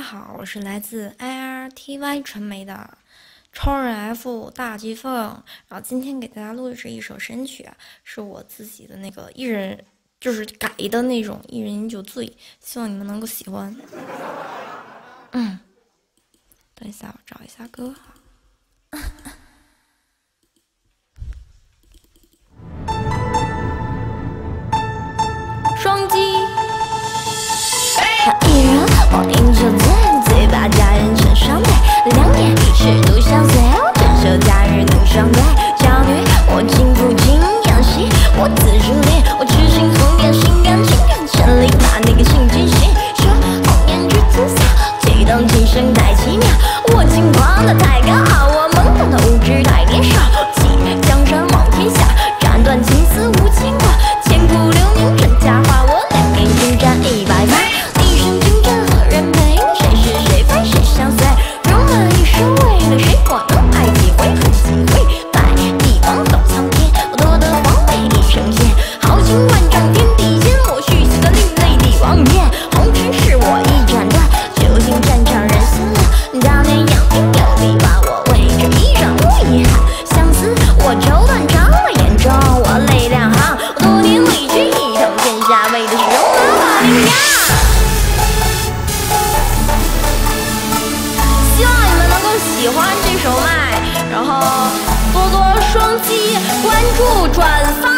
好，我是来自 IRTY 传媒的超人 F 大鸡凤，然后今天给大家录的是一首神曲，是我自己的那个一人就是改的那种一人饮酒醉，希望你们能够喜欢。等一下，我找一下歌。双击。一人我饮酒醉，嘴巴佳人成双对，两眼尺度相随，这首假日能相对。娇女我情不禁演戏，我自主练，我痴心红颜，心甘情愿千里把那个心惊醒。说红颜之姿色，激动琴声太奇妙，我轻狂的太高傲，我懵懂的无知太年少。弃江山望天下，斩断情丝无牵挂，千古留名真佳话，我两眼精湛100发。一生竞争何人陪？谁是谁非谁相随？戎马一生为了谁？我能爱几回恨几回？百地方走苍天，我夺得皇位一声剑，豪情万丈天地间，我续写的另类帝王篇。红尘是我一斩断，究竟战场人心乱。当年扬名有力挽，我为这一场无遗憾。相思我绸断肠的眼中，我泪两行。我多年委屈一统天下，为的是戎马把天涯。希望你们能够喜欢这首麦，然后多多双击、关注、转发。